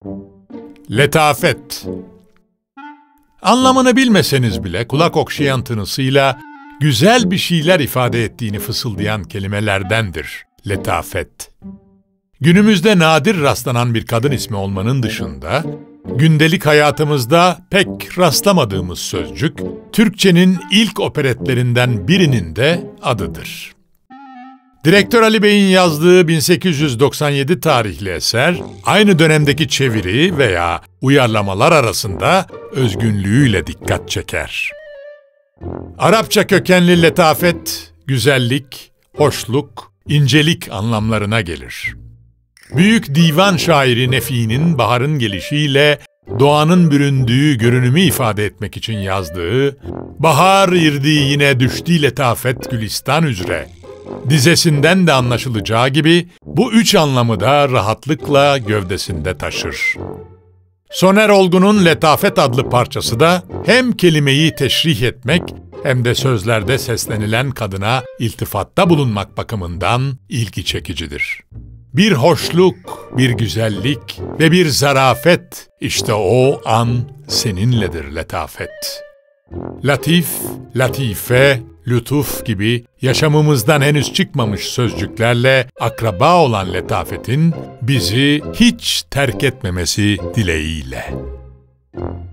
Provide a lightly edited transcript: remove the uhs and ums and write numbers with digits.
Letafet. Anlamını bilmeseniz bile kulak okşayan tınısıyla güzel bir şeyler ifade ettiğini fısıldayan kelimelerdendir letafet. Günümüzde nadir rastlanan bir kadın ismi olmanın dışında, gündelik hayatımızda pek rastlamadığımız sözcük, Türkçenin ilk operetlerinden birinin de adıdır. Direktör Ali Bey'in yazdığı 1897 tarihli eser, aynı dönemdeki çeviri veya uyarlamalar arasında özgünlüğüyle dikkat çeker. Arapça kökenli letafet, güzellik, hoşluk, incelik anlamlarına gelir. Büyük divan şairi Nefi'nin baharın gelişiyle doğanın büründüğü görünümü ifade etmek için yazdığı "Bahar irdi yine düştü letafet gülistan üzere" dizesinden de anlaşılacağı gibi bu üç anlamı da rahatlıkla gövdesinde taşır. Soner Olgun'un Letafet adlı parçası da hem kelimeyi teşrih etmek hem de sözlerde seslenilen kadına iltifatta bulunmak bakımından ilgi çekicidir. Bir hoşluk, bir güzellik ve bir zarafet, işte o an seninledir letafet. Latif, latife, lütuf gibi yaşamımızdan henüz çıkmamış sözcüklerle akraba olan letafetin bizi hiç terk etmemesi dileğiyle.